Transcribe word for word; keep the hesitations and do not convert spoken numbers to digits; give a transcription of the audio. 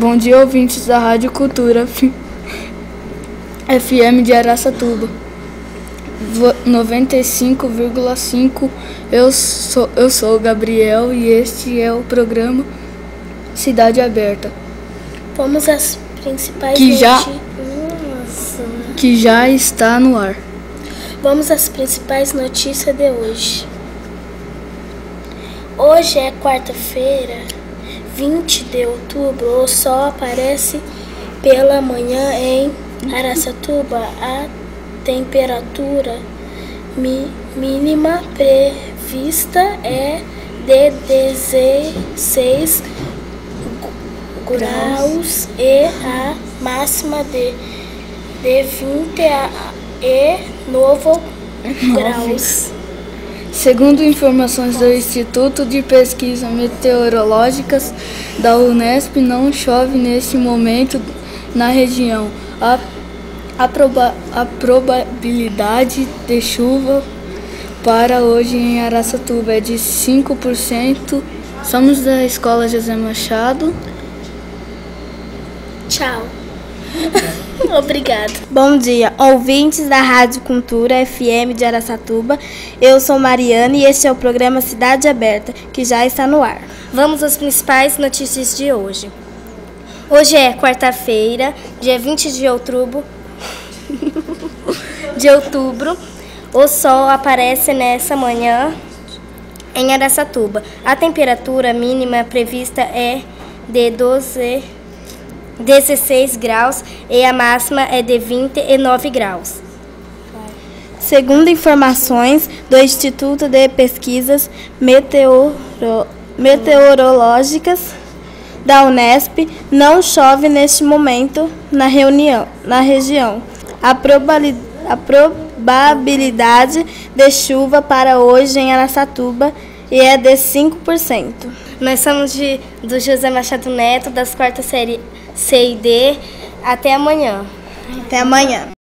Bom dia, ouvintes da Rádio Cultura F M de Araçatuba, noventa e cinco vírgula cinco. Eu sou, eu sou o Gabriel e este é o programa Cidade Aberta. Vamos às principais que já, notícias. que já está no ar. Vamos às principais notícias de hoje. Hoje é quarta-feira, vinte de outubro. O sol aparece pela manhã em Araçatuba. A temperatura mi, mínima prevista é de dezesseis graus e a máxima de, de vinte e nove graus. Segundo informações do Instituto de Pesquisas Meteorológicas da Unesp, não chove neste momento na região. A, a, proba, a probabilidade de chuva para hoje em Araçatuba é de cinco por cento. Somos da Escola José Machado. Tchau. Obrigada. Bom dia, ouvintes da Rádio Cultura F M de Araçatuba. Eu sou Mariana e este é o programa Cidade Aberta, que já está no ar. Vamos às principais notícias de hoje. Hoje é quarta-feira, dia vinte de outubro. de outubro. O sol aparece nessa manhã em Araçatuba. A temperatura mínima prevista é de doze dezesseis graus e a máxima é de vinte e nove graus. Segundo informações do Instituto de Pesquisas Meteoro... Meteorológicas da Unesp, não chove neste momento na, reunião, na região. A, probali... a probabilidade de chuva para hoje em Araçatuba é de cinco por cento. Nós somos de, do José Machado Neto, das quartas séries C e D. Até amanhã. Até amanhã.